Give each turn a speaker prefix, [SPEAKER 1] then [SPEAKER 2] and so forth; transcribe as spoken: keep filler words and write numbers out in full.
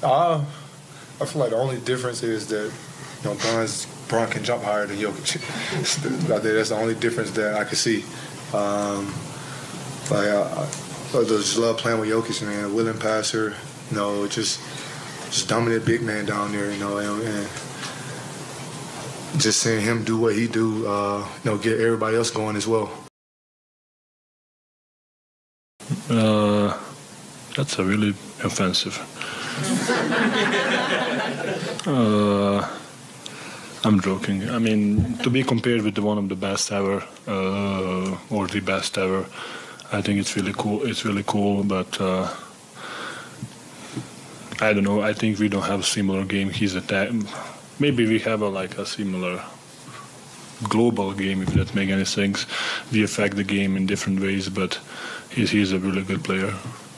[SPEAKER 1] Uh, I feel like the only difference is that, you know, Bron's, Bron can jump higher than Jokic. I think that's the only difference that I can see. Um, like I, I just love playing with Jokic, man. Willing passer, you know, just just dominant big man down there, you know, and, and just seeing him do what he do, uh, you know, get everybody else going as well.
[SPEAKER 2] Uh, that's a really offensive. uh, I'm joking. I mean, to be compared with the one of the best ever, uh, or the best ever, I think it's really cool. It's really cool, but uh, I don't know. I think we don't have a similar game. He's attack. Maybe we have a, like a similar global game, if that makes any sense. We affect the game in different ways, but he's he's a really good player.